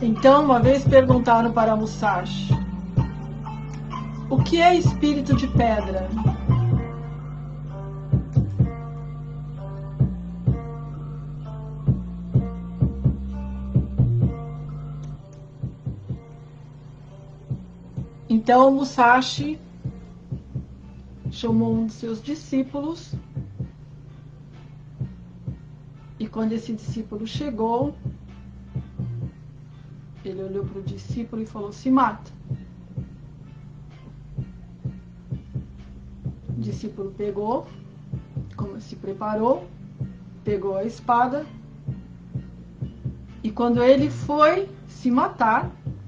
Então, uma vez perguntaram para Musashi: o que é espírito de pedra? Então, Musashi chamou um de seus discípulos, e quando esse discípulo chegou, ele olhou para o discípulo e falou: se mata. O discípulo pegou, se preparou, pegou a espada, e quando ele foi se matar,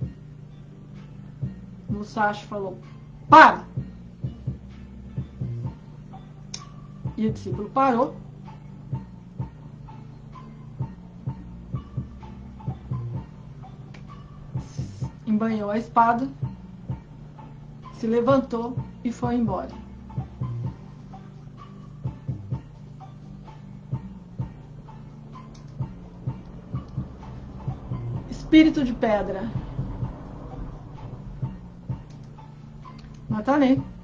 Musashi falou: para! E o discípulo parou. Embanhou a espada, se levantou e foi embora. Espírito de pedra. Matarei.